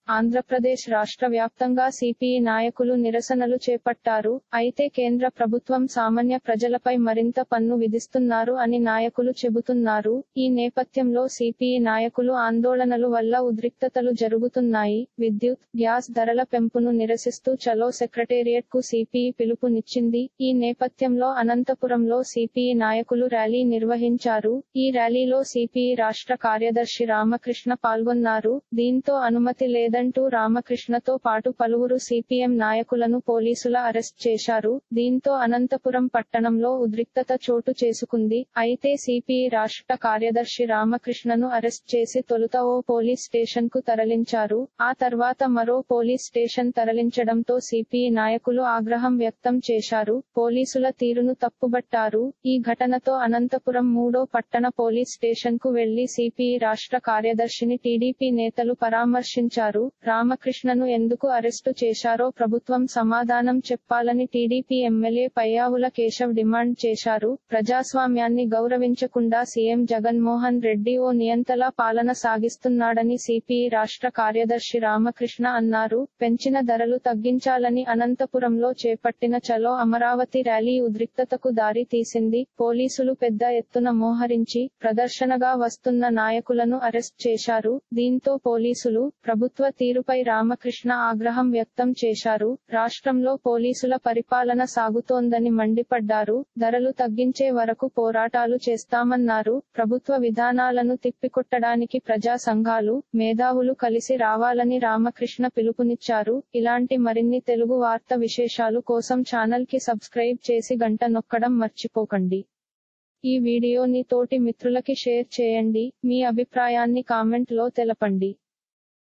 ఆంధ్రప్రదేశ్ రాష్ట్ర వ్యాప్తంగా సిపిఐ నాయకులు నిరసనలు చేపట్టారు. అయితే కేంద్ర ప్రభుత్వం సామాన్య ప్రజలపై మరింత పన్ను విధిస్తున్నారు అని నాయకులు చెబుతున్నారు. ఈ నేపథ్యంలో సిపిఐ నాయకులు ఆందోళనలు వల్ల ఉద్రిక్తతలు జరుగుతున్నాయి. విద్యుత్, గ్యాస్ ధరల పెంపును నిరసిస్తూ చలో సెక్రటేరియట్ కు సిపిఐ పిలుపునిచ్చింది. ఈ నేపథ్యంలో అనంతపురంలో సిపిఐ నాయకులు ర్యాలీ నిర్వహించారు. ఈ ర్యాలీలో సిపిఐ రాష్ట్ర కార్యదర్శి రామకృష్ణ పాల్గొన్నారు. దీంతో అనుమతి లేదంటూ రామకృష్ణతో పాటు పలువురు సిపిఎం నాయకులను పోలీసుల అరెస్ట్ చేశారు. దీంతో అనంతపురం పట్టణంలో ఉద్రిక్తత చోటు చేసుకుంది. అయితే సిపిఐ రాష్ట్ర కార్యదర్శి రామకృష్ణను అరెస్ట్ చేసి తొలుత ఓ పోలీస్ స్టేషన్ కు తరలించారు. ఆ తర్వాత మరో పోలీస్ స్టేషన్ తరలించడంతో సిపిఐ నాయకులు ఆగ్రహం వ్యక్తం చేశారు. పోలీసుల తీరును తప్పుబట్టారు. ఈ ఘటనతో అనంతపురం 3వ పట్టణ పోలీస్ స్టేషన్ కు వెళ్లి సిపిఐ రాష్ట్ర కార్యదర్శిని టీడీపీ నేతలు పరామర్శించారు. రామకృష్ణను ఎందుకు అరెస్టు చేశారో ప్రభుత్వం సమాధానం చెప్పాలని TDP MLA Payyavula Keshav demand చేశారు. ప్రజాస్వామ్యాన్ని గౌరవించకుండా సీఎం జగన్మోహన్ రెడ్డి ఓ నియంతలా పాలన సాగిస్తున్నాడని సిపిఐ రాష్ట్ర కార్యదర్శి రామకృష్ణ అన్నారు. పెంచిన ధరలు తగ్గించాలని అనంతపురంలో చేపట్టిన చలో అమరావతి ర్యాలీ ఉద్రిక్తతకు దారి తీసింది. పోలీసులు పెద్ద ఎత్తున మోహరించి ప్రదర్శనగా వస్తున్న నాయకులను అరెస్ట్ చేశారు. దీంతో పోలీసులు, ప్రభుత్వ తీరుపై రామకృష్ణ ఆగ్రహం వ్యక్తం చేశారు. రాష్ట్రంలో పోలీసుల పరిపాలన సాగుతోందని మండిపడ్డారు. ధరలు తగ్గించే వరకు పోరాటాలు చేస్తామన్నారు. ప్రభుత్వ విధానాలను తిప్పికొట్టడానికి ప్రజా సంఘాలు, మేధావులు కలిసి రావాలని రామకృష్ణ పిలుపునిచ్చారు. ఇలాంటి మరిన్ని తెలుగు వార్త విశేషాలు కోసం ఛానల్ కి సబ్స్క్రైబ్ చేసి గంట నొక్కడం మర్చిపోకండి. ఈ వీడియోని తోటి మిత్రులకి షేర్ చేయండి. మీ అభిప్రాయాన్ని కామెంట్ లో తెలపండి.